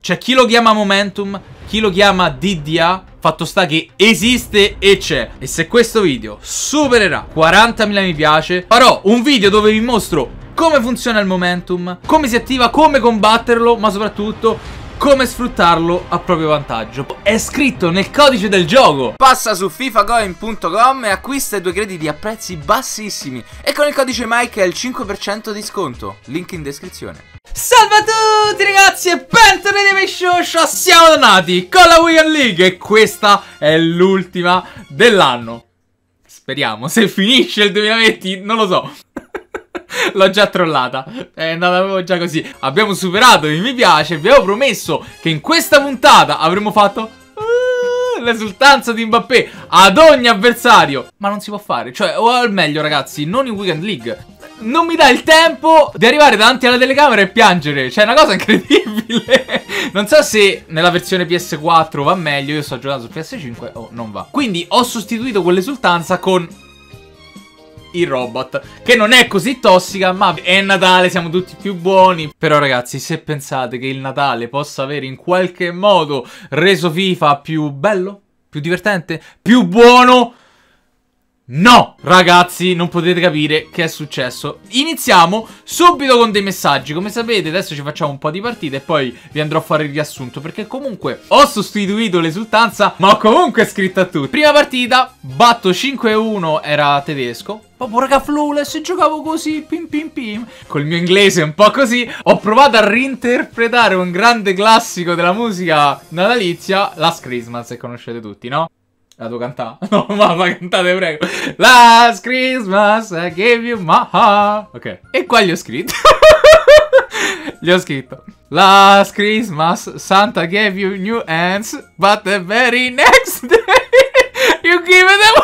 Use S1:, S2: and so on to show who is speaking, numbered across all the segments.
S1: C'è chi lo chiama momentum, chi lo chiama DDA. Fatto sta che esiste e c'è. E se questo video supererà 40.000 mi piace, farò un video dove vi mostro come funziona il momentum, come si attiva, come combatterlo, ma soprattutto come sfruttarlo a proprio vantaggio. È scritto nel codice del gioco. Passa su fifacoin.com e acquista i 2 crediti a prezzi bassissimi. E con il codice Mike hai il 5% di sconto. Link in descrizione. Salve a tutti ragazzi e bentornati a Shosho. Siamo tornati con la Weekend League e questa è l'ultima dell'anno. Speriamo, se finisce il 2020 non lo so. L'ho già trollata. È andata già così. Abbiamo superato i mi piace. Abbiamo promesso che in questa puntata avremmo fatto l'esultanza di Mbappé ad ogni avversario. Ma non si può fare. Cioè, o al meglio ragazzi, non in Weekend League non mi dà il tempo di arrivare davanti alla telecamera e piangere. Cioè, è una cosa incredibile. Non so se nella versione PS4 va meglio. Io sto giocando su PS5 o non va. Quindi ho sostituito quell'esultanza con il robot, che non è così tossica, ma è Natale, siamo tutti più buoni. Però ragazzi, se pensate che il Natale possa avere in qualche modo reso FIFA più bello, più divertente, più buono, no, ragazzi, non potete capire che è successo. Iniziamo subito con dei messaggi. Come sapete adesso ci facciamo un po' di partite e poi vi andrò a fare il riassunto, perché comunque ho sostituito l'esultanza, ma ho comunque scritto a tutti. Prima partita, batto 5-1, era tedesco. Proprio raga flawless, giocavo così, pim pim pim. Col mio inglese un po' così. Ho provato a reinterpretare un grande classico della musica natalizia, Last Christmas, se conoscete tutti, no? La devo cantare? No, ma cantate prego. Last Christmas I gave you my heart. Ok. E qua gli ho scritto. Gli ho scritto Last Christmas Santa gave you new hands, but the very next day you give them.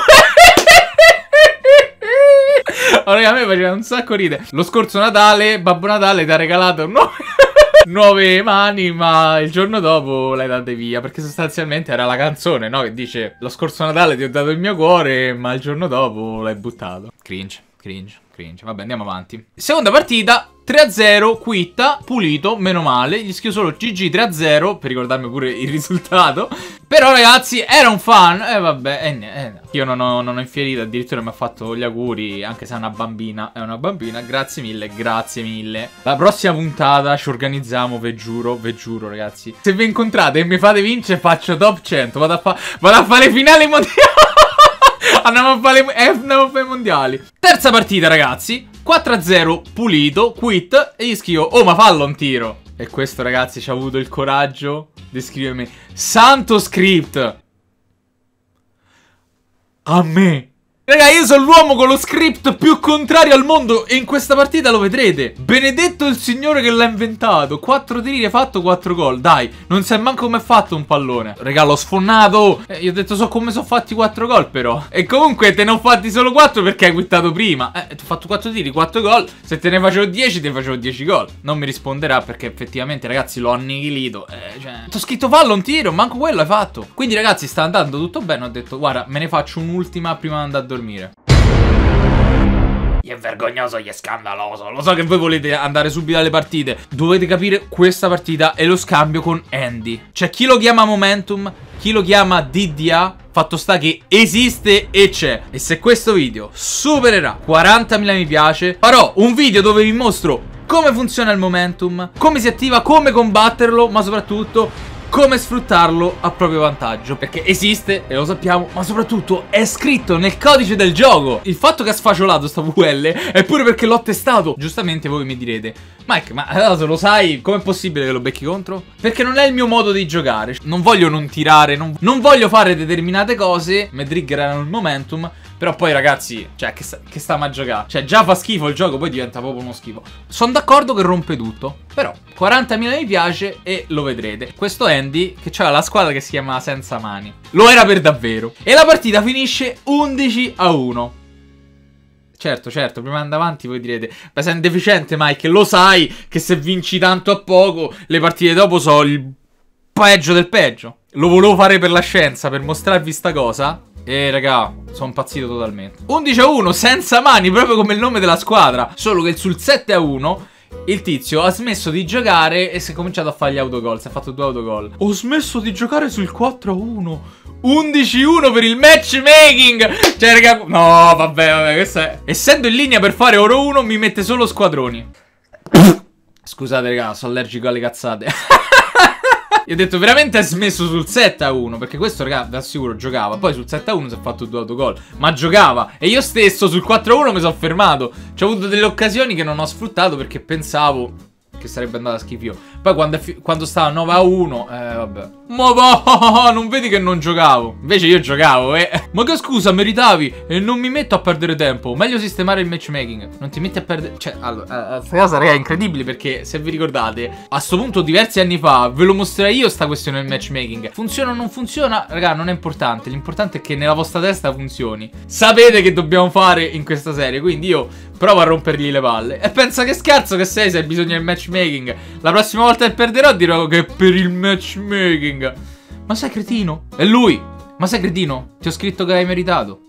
S1: Oh, raga, a me faceva un sacco ridere. Lo scorso Natale Babbo Natale ti ha regalato nuove mani, ma il giorno dopo l'hai date via, perché sostanzialmente era la canzone, no? Che dice: lo scorso Natale ti ho dato il mio cuore, ma il giorno dopo l'hai buttato. Cringe, cringe, cringe. Vabbè, andiamo avanti. Seconda partita, 3-0, quitta, pulito, meno male. Gli scrivo solo GG 3-0 per ricordarmi pure il risultato. Però ragazzi, era un fan. Vabbè, io non ho infierito, addirittura mi ha fatto gli auguri, anche se è una bambina. È una bambina, grazie mille, grazie mille. La prossima puntata ci organizziamo, ve giuro ragazzi. Se vi incontrate e mi fate vincere, faccio top 100. Vado a fare finali mondiali. Andiamo a fare i mondiali. Terza partita ragazzi, 4-0, pulito, quit. E gli scrivo: oh, ma fallo un tiro. E questo ragazzi ci ha avuto il coraggio di scrivermi: santo script a me. Raga, io sono l'uomo con lo script più contrario al mondo e in questa partita lo vedrete. Benedetto il signore che l'ha inventato. 4 tiri, hai fatto 4 gol. Dai, non sai manco come è fatto un pallone. Raga, l'ho sfonnato. Io ho detto: so come sono fatti 4 gol però. E comunque te ne ho fatti solo 4 perché hai quittato prima. Ti ho fatto 4 tiri, 4 gol. Se te ne facevo 10, te ne facevo 10 gol. Non mi risponderà perché effettivamente ragazzi l'ho annichilito. Cioè, ti ho scritto fallo un tiro, manco quello hai fatto. Quindi ragazzi sta andando tutto bene. Ho detto: guarda, me ne faccio un'ultima prima di andare a dormire. Gli è vergognoso, gli è scandaloso. Lo so che voi volete andare subito alle partite. Dovete capire questa partita e lo scambio con Andy. C'è chi lo chiama momentum, chi lo chiama DDA. Fatto sta che esiste e c'è. E se questo video supererà 40.000 mi piace, farò un video dove vi mostro come funziona il momentum, come si attiva, come combatterlo, ma soprattutto come sfruttarlo a proprio vantaggio. Perché esiste, e lo sappiamo, ma soprattutto è scritto nel codice del gioco. Il fatto che ha sfacciolato sta VL è pure perché l'ho testato. Giustamente voi mi direte: Mike, ma allora se lo sai, com'è possibile che lo becchi contro? Perché non è il mio modo di giocare. Non voglio non tirare, non voglio fare determinate cose. Mi triggerano il momentum. Però poi ragazzi, cioè che stiamo a giocare? Cioè già fa schifo il gioco, poi diventa proprio uno schifo. Sono d'accordo che rompe tutto, però 40.000 mi piace e lo vedrete. Questo Andy che c'ha la squadra che si chiama Senza Mani. Lo era per davvero. E la partita finisce 11-1. Certo, prima di andare avanti voi direte: ma sei un deficiente Mike, lo sai che se vinci tanto a poco le partite dopo sono il peggio del peggio. Lo volevo fare per la scienza, per mostrarvi sta cosa. E raga, sono impazzito totalmente. 11-1, senza mani, proprio come il nome della squadra. Solo che sul 7-1 Il tizio ha smesso di giocare e si è cominciato a fare gli autogol. Si è fatto 2 autogol. Ho smesso di giocare sul 4-1. 11-1 per il matchmaking. Cioè, raga, no, vabbè, questo è... Essendo in linea per fare oro 1, mi mette solo squadroni. Scusate, raga, sono allergico alle cazzate. Io ho detto veramente ha smesso sul 7-1. Perché questo, raga, vi assicuro, giocava. Poi sul 7-1 si è fatto 2 autogol. Ma giocava. E io stesso sul 4-1 mi sono fermato. C'ho avuto delle occasioni che non ho sfruttato perché pensavo che sarebbe andata a schifo. Poi quando stava 9-1, vabbè. Ma va, non vedi che non giocavo? Invece io giocavo, Ma che scusa, meritavi? E non mi metto a perdere tempo. Meglio sistemare il matchmaking. Non ti metti a perdere... Cioè, allora, questa cosa, raga, è incredibile perché, se vi ricordate, a sto punto, diversi anni fa, ve lo mostrai io sta questione del matchmaking. Funziona o non funziona? Raga, non è importante. L'importante è che nella vostra testa funzioni. Sapete che dobbiamo fare in questa serie, quindi io provo a rompergli le palle. E pensa che scherzo che sei se hai bisogno del matchmaking. La prossima volta che perderò dirò che è per il matchmaking. Ma sei cretino? È lui. Ma sei cretino? Ti ho scritto che hai meritato.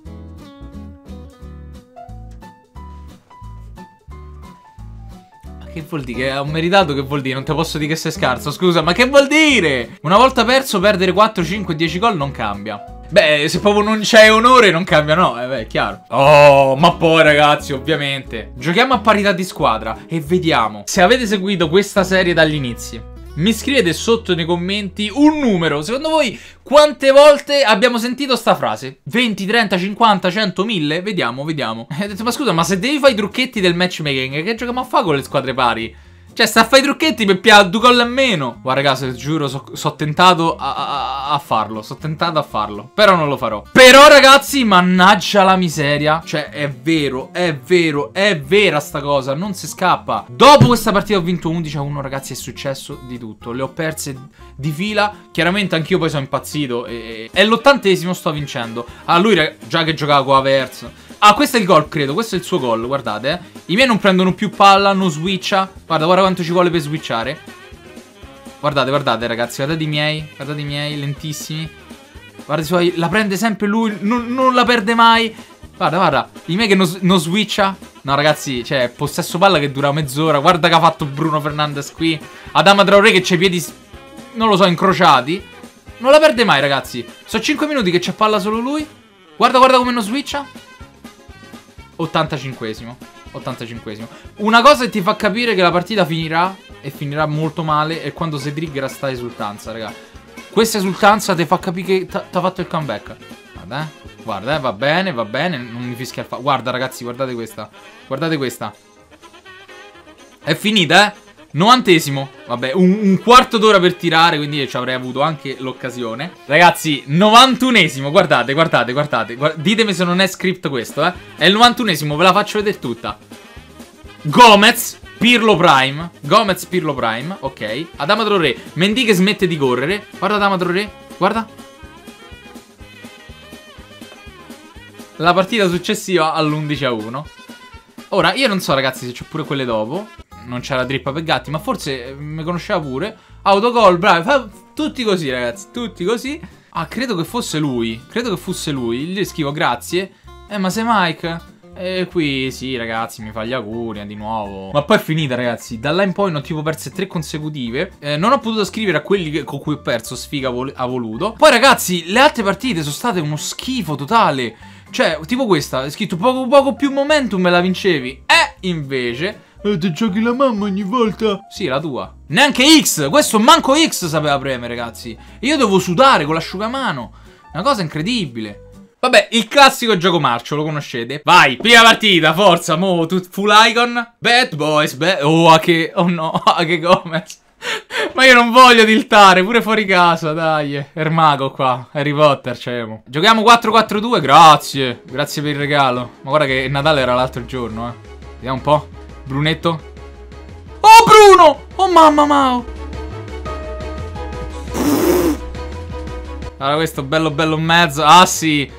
S1: Ma che vuol dire? Che ho meritato? Che vuol dire? Non te posso dire che sei scarso. Scusa, ma che vuol dire? Una volta perso, perdere 4, 5, 10 gol non cambia. Beh, se proprio non c'è onore non cambia, no, beh, è chiaro. Oh, ma poi ragazzi, ovviamente giochiamo a parità di squadra e vediamo se avete seguito questa serie dagli inizi. Mi scrivete sotto nei commenti un numero. Secondo voi quante volte abbiamo sentito sta frase? 20, 30, 50, 100, 1000? Vediamo, vediamo. Ho detto, ma scusa, ma se devi fare i trucchetti del matchmaking, che giochiamo a fare con le squadre pari? Cioè, sta a fare i trucchetti per piare 2 gol a meno. Guarda, ragazzi, giuro, so tentato a farlo. Sono tentato a farlo. Però non lo farò. Però, ragazzi, mannaggia la miseria. Cioè, è vero, è vero, è vera sta cosa. Non si scappa. Dopo questa partita ho vinto 11-1, ragazzi. È successo di tutto. Le ho perse di fila. Chiaramente anch'io poi sono impazzito. E l'80esimo sto vincendo. Ah, lui già che giocava con Havertz. Ah, questo è il gol, credo. Questo è il suo gol, guardate. I miei non prendono più palla, non switcha. Guarda quanto ci vuole per switchare. Guardate, guardate, ragazzi. Guardate i miei, lentissimi. Guardate i suoi, la prende sempre lui, non la perde mai. Guarda, guarda, i miei che non switcha. No, ragazzi, cioè, possesso palla che dura mezz'ora. Guarda che ha fatto Bruno Fernandes qui. Adama Traoré che c'ha i piedi, non lo so, incrociati. Non la perde mai, ragazzi. Sono 5 minuti che c'è palla solo lui. Guarda, guarda come non switcha. 85esimo. 85esimo. Una cosa che ti fa capire che la partita finirà, e finirà molto male, è quando si triggera sta esultanza, raga. Questa esultanza ti fa capire che t'ha fatto il comeback. Guarda, guarda, va bene, non mi fischia il fa. Guarda, ragazzi, guardate questa. Guardate questa. È finita, 90esimo. Vabbè, un quarto d'ora per tirare, quindi io ci avrei avuto anche l'occasione. Ragazzi, 91esimo, guardate. Ditemi se non è script questo, È il 91esimo, ve la faccio vedere tutta. Gomez, Pirlo Prime. Ok. Adama Traoré, Mendy che smette di correre. Guarda Adama Traoré, guarda. La partita successiva all'11-1. Ora, io non so, ragazzi, se c'ho pure quelle dopo. Non c'era drippa per gatti, ma forse mi conosceva pure. Autogol, bravi. Tutti così, ragazzi, tutti così. Ah, credo che fosse lui. Gli scrivo grazie. Ma sei Mike? E qui, sì, ragazzi, mi fa gli auguri di nuovo. Ma poi è finita, ragazzi. Da là in poi ne ho tipo perse 3 consecutive. Non ho potuto scrivere a quelli con cui ho perso. Sfiga ha voluto. Poi, ragazzi, le altre partite sono state uno schifo totale. Cioè, tipo questa, è scritto poco più momentum e la vincevi. Invece... ti giochi la mamma ogni volta. Sì, la tua. Neanche X. Questo manco X sapeva premere, ragazzi. E io devo sudare con l'asciugamano. Una cosa incredibile. Vabbè, il classico gioco marcio, lo conoscete? Vai, prima partita, forza, mo, full icon. Bad boys, oh, che... Oh no, che Gomez. Ma io non voglio tiltare, pure fuori casa, dai. È il mago qua, Harry Potter, c'emo. Giochiamo 4-4-2, grazie. Grazie per il regalo. Ma guarda che Natale era l'altro giorno, Vediamo un po'. Brunetto. Oh, Bruno! Oh, mamma mia! Allora, questo bello in mezzo. Ah, sì.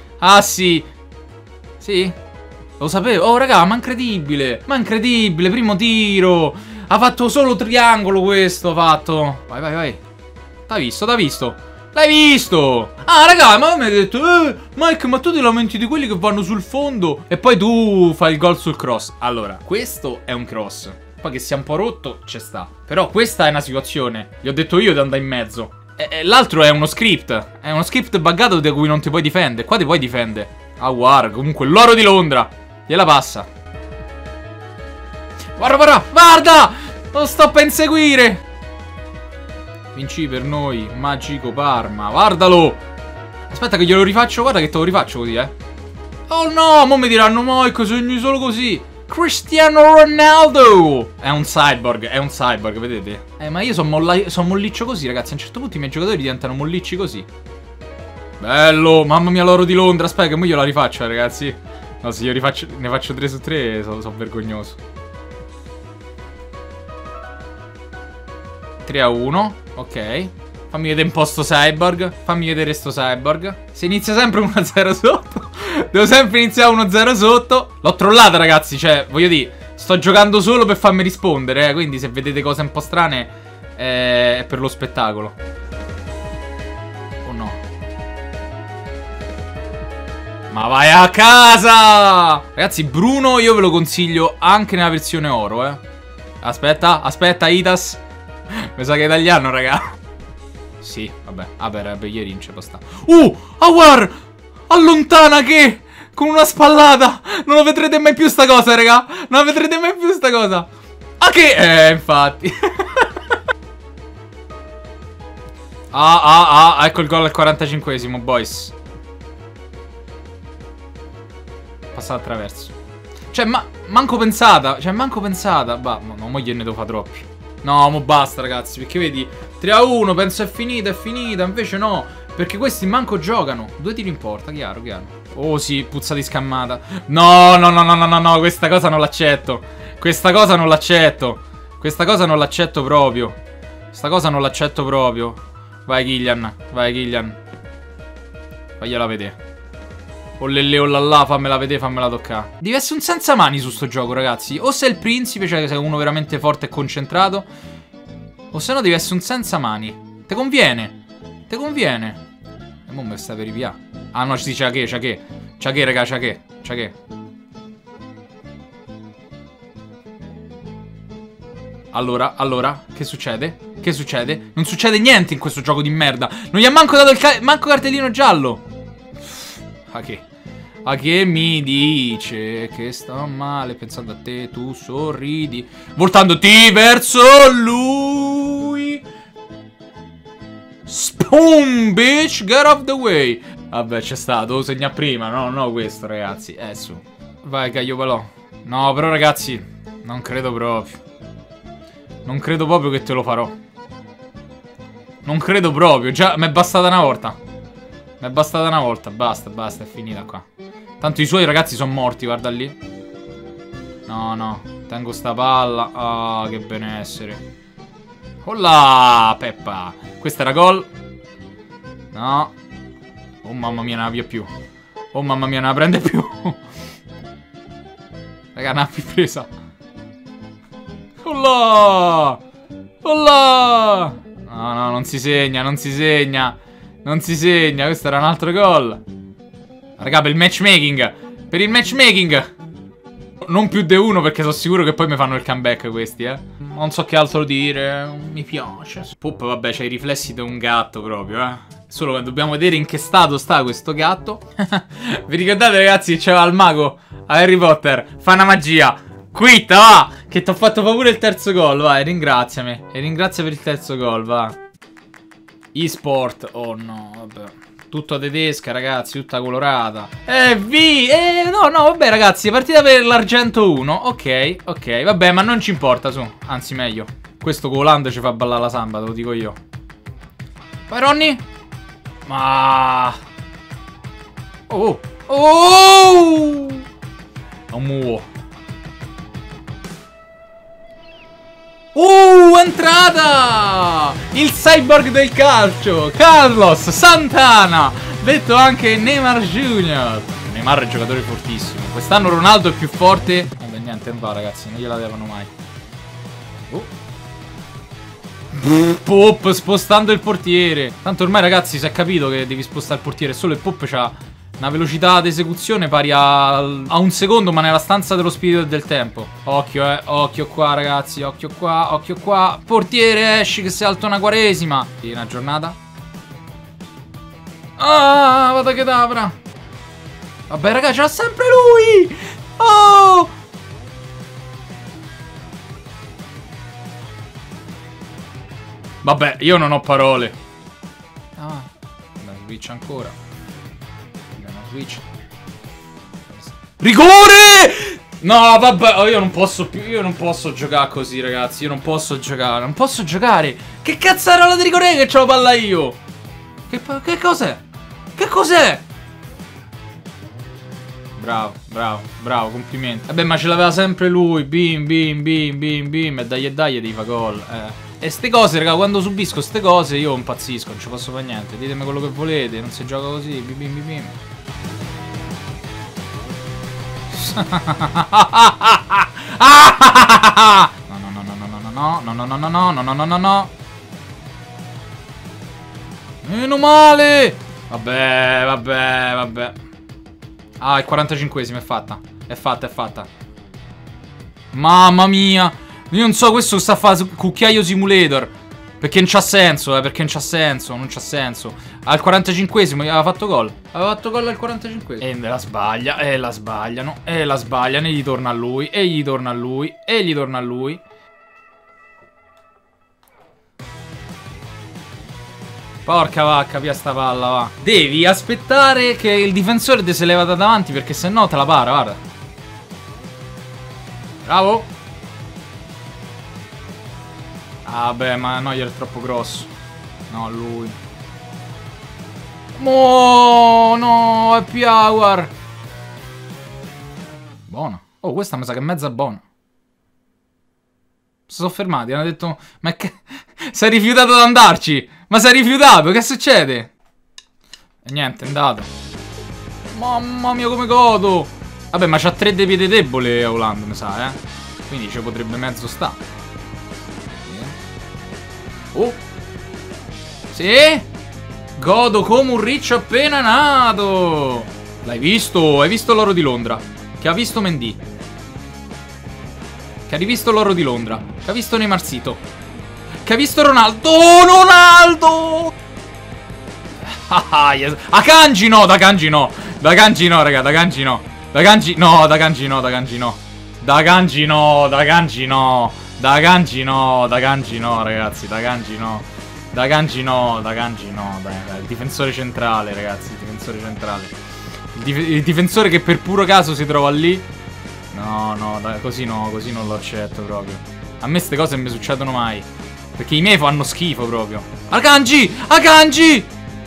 S1: Sì? Lo sapevo. Oh, raga, ma incredibile. Primo tiro. Ha fatto solo triangolo questo, fatto. Vai. T'hai visto? L'hai visto? Ah, raga, ma mi hai detto Mike, ma tu ti lamenti di quelli che vanno sul fondo e poi tu fai il gol sul cross. Allora, questo è un cross. Poi che sia un po' rotto, ci sta. Però questa è una situazione. Gli ho detto io di andare in mezzo. E l'altro è uno script. È uno script buggato da cui non ti puoi difendere. Qua ti puoi difendere. Ah, guarda, comunque l'oro di Londra. Gliela passa. Guarda, guarda, guarda! Lo sto per inseguire. Vinci per noi, Magico Parma. Guardalo. Aspetta che glielo rifaccio. Guarda che te lo rifaccio così, Oh no, mo mi diranno, Moico, sogni solo così. Cristiano Ronaldo. È un cyborg, vedete? Ma io sono molliccio così, ragazzi. A un certo punto i miei giocatori diventano mollicci così. Bello, mamma mia, l'oro di Londra. Aspetta che mo io la rifaccio, ragazzi. No, se io ne faccio 3 su 3 sono vergognoso. 3-1, ok. Fammi vedere un po' sto cyborg. Fammi vedere sto cyborg. Si inizia sempre 1-0 sotto. Devo sempre iniziare 1-0 sotto. L'ho trollata, ragazzi. Cioè, voglio dire, sto giocando solo per farmi rispondere, Quindi se vedete cose un po' strane è per lo spettacolo. Oh no. Ma vai a casa! Ragazzi, Bruno io ve lo consiglio anche nella versione oro, Aspetta, aspetta, Itas. Mi sa che è italiano, raga. Sì, vabbè, ieri non ce lo sta. Awar! Allontana che! Con una spallata! Non lo vedrete mai più sta cosa, raga! Non la vedrete mai più sta cosa! Ah che? Infatti. Ecco il gol al 45esimo, boys. Passata attraverso. Cioè, manco pensata. Bah, no, mo gliene devo fare troppi. No, mo basta, ragazzi, perché vedi 3-1, penso è finita, invece no, perché questi manco giocano. 2 tiri in porta, chiaro. Oh sì, puzza di scammata. No, questa cosa non l'accetto. Questa cosa non l'accetto proprio. Vai Kylian. Fagliela vedere. Oh lelle, oh là, fammela vedere, fammela toccare. Devi essere un senza mani su sto gioco, ragazzi. O sei il principe, cioè sei uno veramente forte e concentrato, o se no devi essere un senza mani. Te conviene. E mo me sta per ripiare. Ah no, sì, c'è che, raga, c'è che. Allora, che succede? Non succede niente in questo gioco di merda. Non gli ha manco dato manco cartellino giallo. A che mi dice che sto male pensando a te, tu sorridi voltandoti verso lui. Spoon, bitch, get off the way. Vabbè, c'è stato, lo segna prima, no questo, ragazzi, su. Vai, Cagliopalò. No, però, ragazzi, non credo proprio. Non credo proprio che te lo farò. Non credo proprio, già, mi è bastata una volta. Basta, è finita qua. Tanto i suoi ragazzi sono morti, guarda lì. No, tengo sta palla. Ah, che benessere. Olla, Peppa. Questa era gol. No. Oh mamma mia, non la via più. Oh mamma mia, non la prende più. Raga, non ha più presa. Olla. No, non si segna. Questo era un altro gol. Raga, per il matchmaking. Non più di uno, perché sono sicuro che poi mi fanno il comeback questi, Non so che altro dire. Mi piace. Pup, vabbè, c'ha i riflessi di un gatto proprio, Solo che dobbiamo vedere in che stato sta questo gatto. Vi ricordate, ragazzi, che c'era il mago a Harry Potter? Fa una magia. Quitta, va! Che ti ho fatto pure il terzo gol, vai, ringraziami. E ringrazia per il terzo gol, va. eSport, oh no, vabbè. Tutta tedesca, ragazzi, tutta colorata. No, vabbè, ragazzi, partita per l'argento 1. Ok, vabbè, ma non ci importa, su. Anzi, meglio. Questo Colando ci fa ballare la samba, te lo dico io. Vai, Ronny. Ma... Oh! Non muovo. Entrata! Il cyborg del calcio, Carlos Santana, detto anche Neymar Jr. Neymar è un giocatore fortissimo. Quest'anno Ronaldo è più forte. Vabbè, niente, non va, ragazzi, non gliela levano mai. Pop spostando il portiere. Tanto ormai, ragazzi, si è capito che devi spostare il portiere. Solo il Pop c'ha una velocità di esecuzione pari a un secondo, ma nella stanza dello spirito e del tempo. Occhio, occhio qua, ragazzi. Occhio qua, occhio qua. Portiere, esci che sei alto una quaresima. Sì, una giornata. Ah, vada che davra. Vabbè, raga, c'ha sempre lui. Oh! Vabbè, io non ho parole. Ah, una switch ancora. Una switch. Rigore! No, vabbè, io non posso più. Io non posso giocare così, ragazzi. Io non posso giocare. Non posso giocare. Che cazzarola di rigore che c'ho palla io? Che cos'è? Che cos'è? Bravo, bravo, bravo, complimenti. Vabbè, ma ce l'aveva sempre lui. Bim, bim, bim, bim, bim. E dai, devi fa gol. E ste cose, raga, quando subisco ste cose io impazzisco, non ci posso fare niente. Ditemi quello che volete, non si gioca così. Bim, bim, bim, bim. No. Meno male. Vabbè. Ah, il 45esimo è fatta. È fatta. Mamma mia. Io non so, questo sta a fare cucchiaio simulator. Perché non c'ha senso, perché non c'ha senso. Non c'ha senso. Al 45esimo aveva fatto gol. Aveva fatto gol al 45esimo. E la sbaglia. E la sbagliano. E la sbagliano. E gli torna a lui. E gli torna a lui. E gli torna a lui. Porca vacca, via sta palla, va. Devi aspettare che il difensore ti si leva da davanti, perché se no te la para, guarda. Bravo. Ah beh, ma Neuer è troppo grosso. No, lui. No, è Piaguar. Buona. Oh, questa mi sa che è mezza buona. Si sono fermati, hanno detto... Ma che... Sei rifiutato ad andarci. Ma sei rifiutato, che succede? E niente, è andato. Mamma mia, come godo. Vabbè, ma c'ha 3 dei piedi debole Haaland, mi sa, eh. Quindi ci potrebbe mezzo sta. Oh. Sì. Godo come un riccio appena nato. L'hai visto? Hai visto l'oro di Londra? Che ha visto Mendy. Che ha rivisto l'oro di Londra. Che ha visto Neymarsito. Che ha visto Ronaldo. Oh, Ronaldo. Yes. Akanji no, da Kanji no. Da Kanji no, raga, da Kanji no. Da Kanji no, da Kanji no, da Kanji no. Da Kanji no, da Kanji no. Da Kanji no, da Kanji no, ragazzi, da Kanji no. Da Kanji no, da Kanji no, dai, il difensore centrale, ragazzi, il difensore centrale. Il difensore che per puro caso si trova lì. No, dai, così non lo accetto proprio. A me ste cose non mi succedono mai. Perché i miei fanno schifo proprio. Akanji! Akanji!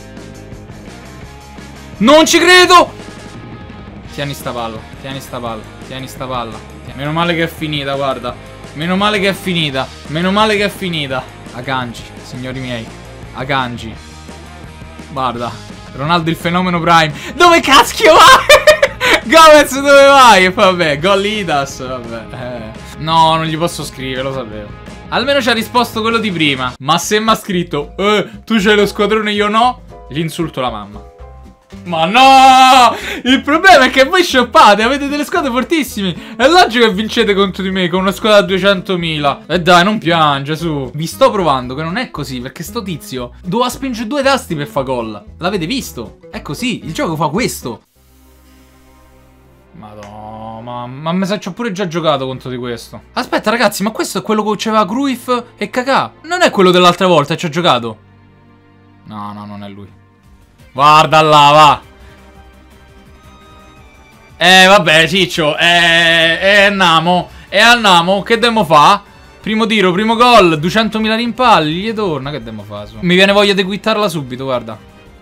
S1: Non ci credo! Tieni sta palla, tieni sta palla, tieni sta palla. Meno male che è finita, guarda. Meno male che è finita. Meno male che è finita. Akanji, signori miei. Akanji. Guarda. Ronaldo il fenomeno prime. Dove cazchio vai? Gomez dove vai? Vabbè, Golidas. Vabbè. No, non gli posso scrivere, lo sapevo. Almeno ci ha risposto quello di prima. Ma se mi ha scritto tu c'hai lo squadrone, io no, gli insulto la mamma. Ma no! Il problema è che voi shoppate, avete delle squadre fortissime. È logico che vincete contro di me con una squadra da 200.000. E dai, non piange, su. Vi sto provando che non è così, perché sto tizio doveva spingere 2 tasti per fare gol. L'avete visto? È così, il gioco fa questo. Madonna, ma mi sa ci ho pure già giocato contro di questo. Aspetta, ragazzi, ma questo è quello che c'aveva Cruyff e Kakà. Non è quello dell'altra volta che ci ho giocato? No, non è lui. Guarda là, va. Vabbè, ciccio. Andiamo. Andiamo. Che dobbiamo fa? Primo tiro, primo gol. 200.000 rimpalli. Gli torna. Che dobbiamo fa? Mi viene voglia di quittarla subito, guarda.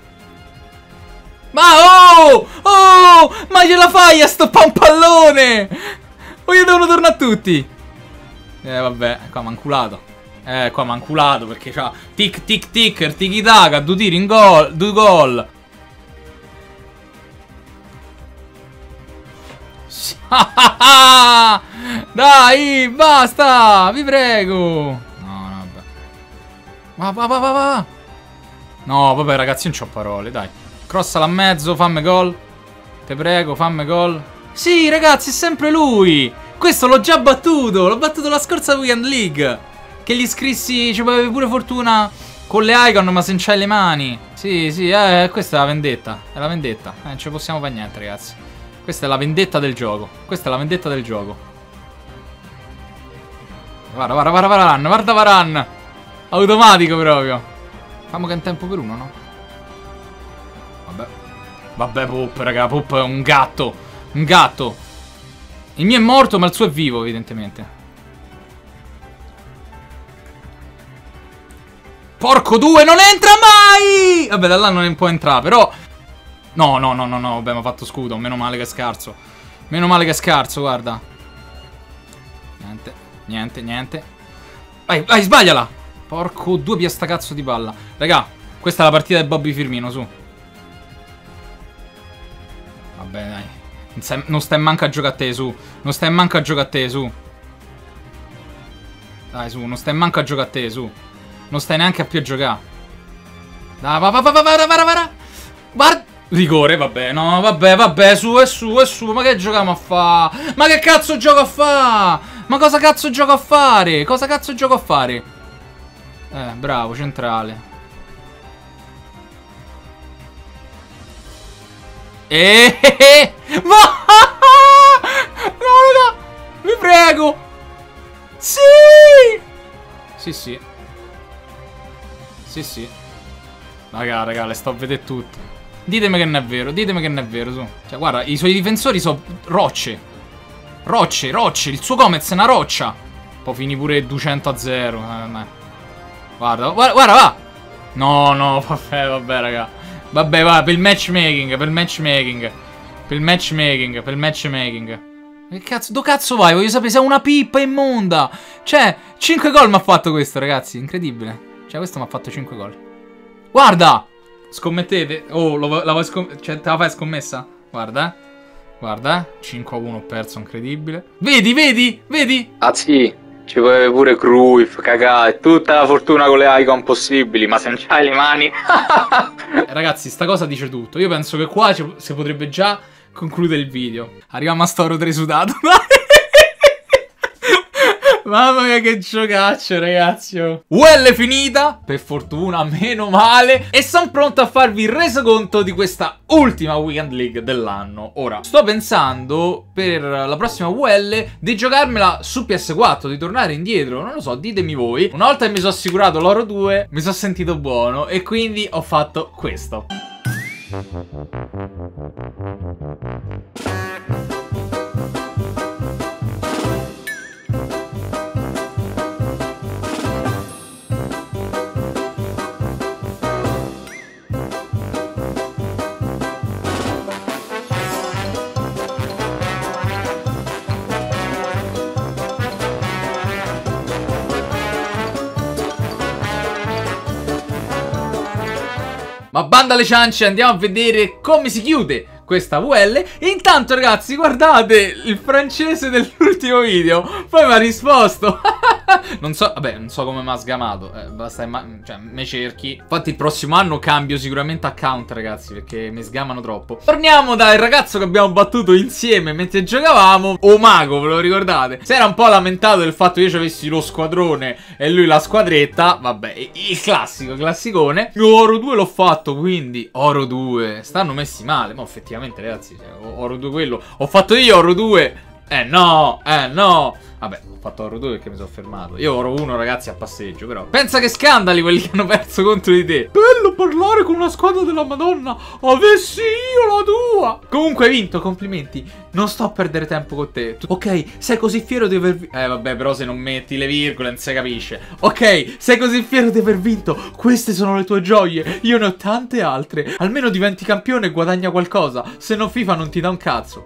S1: Ma oh! Ma gliela fai a stoppare un pallone! O io devono tornare a tutti. Vabbè, qua manculato. Qua manculato perché c'ha tic tic tic, tiki taka, 2 tiri in gol, 2 gol. Dai, basta, vi prego. No, vabbè. Va. No, vabbè, ragazzi, non c'ho parole, dai. Crossala a mezzo, fammi gol. Te prego, fammi gol. Sì, ragazzi, è sempre lui. Questo l'ho già battuto. L'ho battuto la scorsa Weekend League. Che gli scrissi, ci avevi pure fortuna con le icon, ma se non c'hai le mani. Sì, sì, questa è la vendetta. È la vendetta. Non ci possiamo fare niente, ragazzi. Questa è la vendetta del gioco. Questa è la vendetta del gioco. Guarda, guarda, guarda Varane, guarda Varane. Automatico proprio. Fammo che è in tempo per uno, no? Vabbè. Vabbè, Pop, raga, Pop è un gatto. Un gatto. Il mio è morto, ma il suo è vivo, evidentemente. Porco due, non entra mai! Vabbè, da là non può entrare, però... No, no, no, no, no, vabbè, mi ha fatto scudo. Meno male che è scarso. Meno male che è scarso, guarda. Niente, niente, niente. Vai, vai, sbagliala! Porco due, pia sta cazzo di palla. Raga, questa è la partita di Bobby Firmino, su. Vabbè, dai. Non stai manco a giocare a te, su. Non stai manco a giocare a te, su. Dai, su, non stai manco a giocare a te, su. Non stai neanche a più a giocare. Dai, va, va, va, va, va, va, va. Guarda. Rigore, vabbè, no, vabbè, vabbè, su, è su, è su. Ma che giochiamo a fa? Ma che cazzo gioco a fa? Ma cosa cazzo gioco a fare? Cosa cazzo gioco a fare? Bravo, centrale. Ma no, no, vi prego. Sì. Sì, sì. Sì, sì. Raga, le sto a vedere tutte. Ditemi che non è vero, ditemi che non è vero, su. Cioè, guarda, i suoi difensori sono rocce. Rocce, rocce, il suo Gomez è una roccia. Poi finì pure 200-0. Guarda, guarda, guarda, va. No, no, vabbè, vabbè, raga. Vabbè, va, per il matchmaking, per il matchmaking. Per il matchmaking, per il matchmaking. Che cazzo, dove cazzo vai? Voglio sapere se è una pippa immonda. Cioè, 5 gol mi ha fatto questo, ragazzi, incredibile. Cioè, questo mi ha fatto 5 gol. Guarda! Scommettete? Oh, cioè, te la fai scommessa? Guarda, guarda, 5-1 ho perso, incredibile. Vedi, vedi, vedi?
S2: Ah sì, ci vuole pure Cruyff, cagà, e tutta la fortuna con le icon possibili, ma se non c'hai le mani...
S1: Ragazzi, sta cosa dice tutto. Io penso che qua si potrebbe già concludere il video. Arriviamo a sto oro sudato. Mamma mia che giocaccio, ragazzi. UL finita, per fortuna, meno male. E sono pronto a farvi il resoconto di questa ultima Weekend League dell'anno. Ora, sto pensando per la prossima UL di giocarmela su PS4, di tornare indietro. Non lo so, ditemi voi. Una volta che mi sono assicurato l'oro 2, mi sono sentito buono e quindi ho fatto questo. Ma banda alle ciance, andiamo a vedere come si chiude questa VL. Intanto ragazzi, guardate il francese dell'ultimo video. Poi mi ha risposto. Non so, vabbè, non so come mi ha sgamato. Basta, cioè, me cerchi. Infatti il prossimo anno cambio sicuramente account, ragazzi, perché mi sgamano troppo. Torniamo dal ragazzo che abbiamo battuto insieme mentre giocavamo. Omago, ve lo ricordate? Si era un po' lamentato del fatto che io ci avessi lo squadrone e lui la squadretta. Vabbè, il classico, classicone. Io oro 2 l'ho fatto, quindi oro 2. Stanno messi male, ma effettivamente, ragazzi, oro 2 quello. Ho fatto io oro 2. No, no. Vabbè, ho fatto oro 2 perché mi sono fermato. Io oro 1, ragazzi, a passeggio, però. Pensa che scandali quelli che hanno perso contro di te. Bello parlare con una squadra della Madonna. Avessi io la tua. Comunque hai vinto, complimenti. Non sto a perdere tempo con te. Ok, sei così fiero di aver vinto. Vabbè, però se non metti le virgole non si capisce. Ok, sei così fiero di aver vinto. Queste sono le tue gioie. Io ne ho tante altre. Almeno diventi campione e guadagna qualcosa. Se no FIFA non ti dà un cazzo.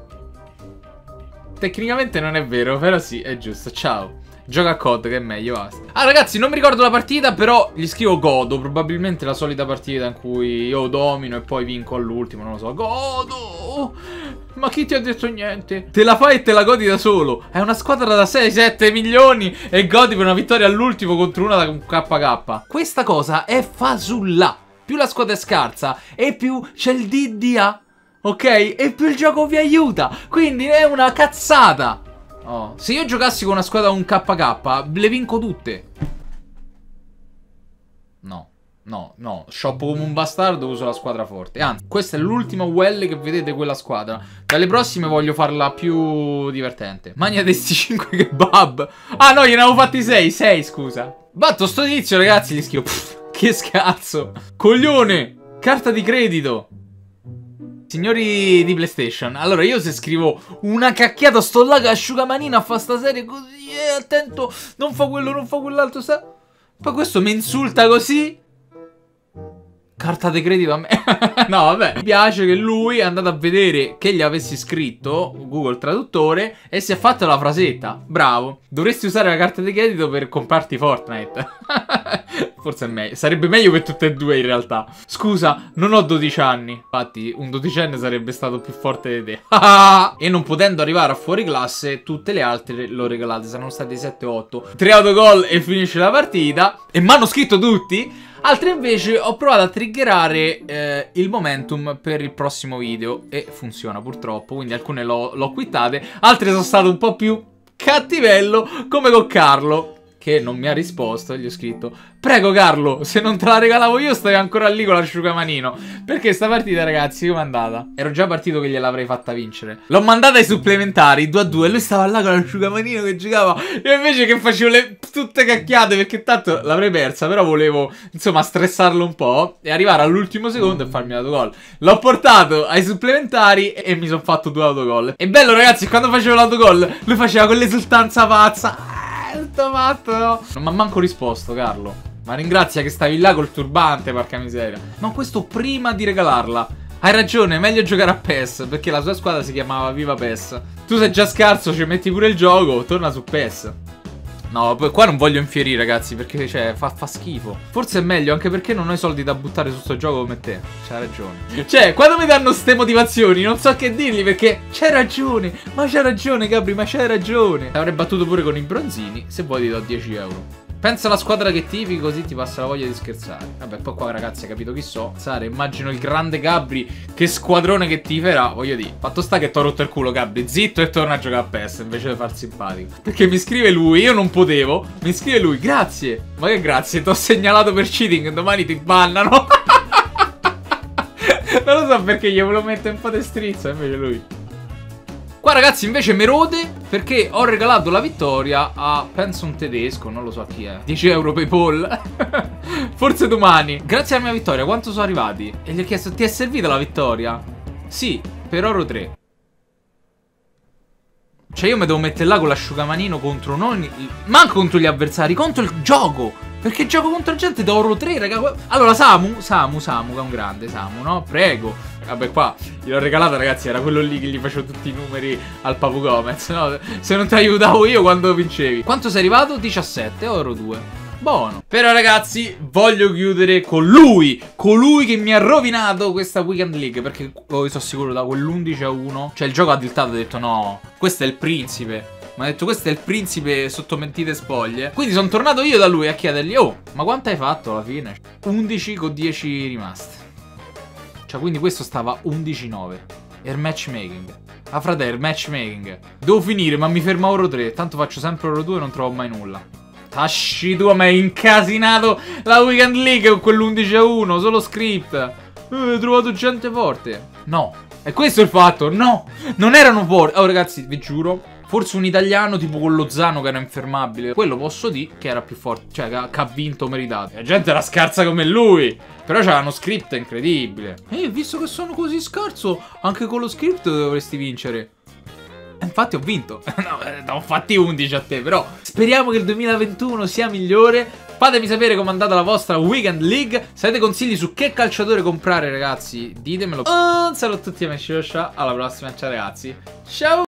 S1: Tecnicamente non è vero, però sì, è giusto. Ciao. Gioca a COD che è meglio, basta. Ah ragazzi, non mi ricordo la partita, però gli scrivo godo. Probabilmente la solita partita in cui io domino e poi vinco all'ultimo, non lo so. Godo! Ma chi ti ha detto niente? Te la fai e te la godi da solo. È una squadra da 6-7 milioni e godi per una vittoria all'ultimo contro una da KK. Questa cosa è fasulla. Più la squadra è scarsa e più c'è il DDA. ok? E più il gioco vi aiuta. Quindi è una cazzata. Oh, se io giocassi con una squadra 1KK, le vinco tutte. No, no, no. Shoppo come un bastardo, uso la squadra forte. Anzi, questa è l'ultima UL che vedete quella squadra. Dalle prossime voglio farla più divertente. Magna questi 5 kebab. Ah no, gliene avevo fatti 6. 6, scusa. Batto sto tizio, ragazzi, gli scrivo. Che scazzo. Coglione. Carta di credito. Signori di PlayStation, allora io se scrivo una cacchiata sto là che asciugamanina a fa sta serie così, attento, non fa quello, non fa quell'altro, poi questo mi insulta così. Carta di credito a me. No, vabbè. Mi piace che lui è andato a vedere che gli avessi scritto Google Traduttore e si è fatto la frasetta. Bravo. Dovresti usare la carta di credito per comprarti Fortnite. Forse è meglio. Sarebbe meglio per tutte e due in realtà. Scusa, non ho 12 anni. Infatti, un 12enne sarebbe stato più forte di te. E non potendo arrivare a fuori classe, tutte le altre l'ho regalate. Saranno stati 7-8. 3 autogol e finisce la partita. E mi hanno scritto tutti. Altre invece ho provato a triggerare il momentum per il prossimo video e funziona purtroppo, quindi alcune l'ho quittate, altre sono state un po' più cattivello, come con Carlo, che non mi ha risposto e gli ho scritto: prego Carlo, se non te la regalavo io stavi ancora lì con l'asciugamanino. Perché sta partita, ragazzi, come è andata? Ero già partito che gliel'avrei fatta vincere. L'ho mandata ai supplementari 2-2 e lui stava là con l'asciugamanino che giocava. E invece che facevo tutte cacchiate, perché tanto l'avrei persa, però volevo insomma stressarlo un po' e arrivare all'ultimo secondo e farmi l'autogol. L'ho portato ai supplementari e mi sono fatto 2 autogol. E bello, ragazzi, quando facevo l'autogol lui faceva quell'esultanza pazza. Fatto, no? Non mi ha manco risposto, Carlo. Ma ringrazia che stavi là col turbante, porca miseria. Ma questo prima di regalarla. Hai ragione, è meglio giocare a PES, perché la sua squadra si chiamava Viva PES. Tu sei già scarso, ci metti pure il gioco, torna su PES. No, qua non voglio infierire, ragazzi, perché cioè, fa schifo. Forse è meglio, anche perché non ho i soldi da buttare su sto gioco come te. C'hai ragione. Cioè, quando mi danno ste motivazioni non so che dirgli, perché c'hai ragione. Ma c'hai ragione, Gabri, ma c'hai ragione. Avrei battuto pure con i bronzini. Se vuoi ti do 10 euro. Pensa alla squadra che tifi, così ti passa la voglia di scherzare. Vabbè, poi qua, ragazzi, hai capito chi so. Sare, immagino il grande Gabri. Che squadrone che tiferà, voglio dire. Fatto sta che t'ho rotto il culo, Gabri. Zitto e torna a giocare a PES invece di far simpatico. Perché mi scrive lui, io non potevo. Mi scrive lui, grazie. Ma che grazie, t'ho segnalato per cheating, domani ti bannano. Non lo so perché gli volevo mettere un po' di strizza, invece lui. Qua, ragazzi, invece mi rode perché ho regalato la vittoria a, penso, un tedesco, non lo so a chi è. 10 euro PayPal. Forse domani. Grazie alla mia vittoria, quanto sono arrivati? E gli ho chiesto, ti è servita la vittoria? Sì, per oro 3. Cioè io mi devo mettere là con l'asciugamanino contro non... manco contro gli avversari, contro il gioco. Perché gioco contro gente da oro 3, raga. Allora Samu, che è un grande Samu, no? Prego. Vabbè, qua gliel'ho regalata, ragazzi, era quello lì che gli facevo tutti i numeri al Papu Gomez, no? Se non ti aiutavo io quando vincevi. Quanto sei arrivato? 17, oro 2. Buono. Però, ragazzi, voglio chiudere con lui. Colui che mi ha rovinato questa Weekend League. Perché io sono sicuro da quell'11-1. Cioè il gioco ha diltato, ha detto no, questo è il principe. Mi ha detto questo è il principe sotto mentite spoglie. Quindi sono tornato io da lui a chiedergli: oh, ma quanto hai fatto alla fine? 11 con 10 rimaste. Cioè quindi questo stava 11-9. E il matchmaking. Ah fratello, il matchmaking. Devo finire, ma mi ferma oro 3. Tanto faccio sempre oro 2 e non trovo mai nulla. Tasci tu, mi hai incasinato la Weekend League con quell'11-1. Solo script. Hai trovato gente forte. No. E questo è il fatto. No. Non erano forti. Oh ragazzi, vi giuro. Forse un italiano tipo con Lozano che era infermabile. Quello posso dire che era più forte. Cioè che ha vinto meritato. La gente era scarsa come lui. Però c'era uno script incredibile. E visto che sono così scarso, anche con lo script dovresti vincere. E infatti ho vinto. No, ne ho fatti 11 a te. Però speriamo che il 2021 sia migliore. Fatemi sapere com'è andata la vostra Weekend League. Se avete consigli su che calciatore comprare, ragazzi, ditemelo. Un saluto a tutti amici. Alla prossima, ciao ragazzi. Ciao.